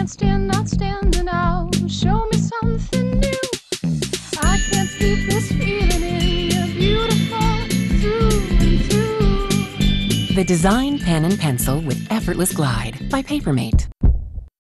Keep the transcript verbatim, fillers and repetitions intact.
can't stand not standing out. Show me something new. I can't keep this feeling in. You're beautiful through and through. The Design Pen and Pencil with Effortless Glide by Papermate.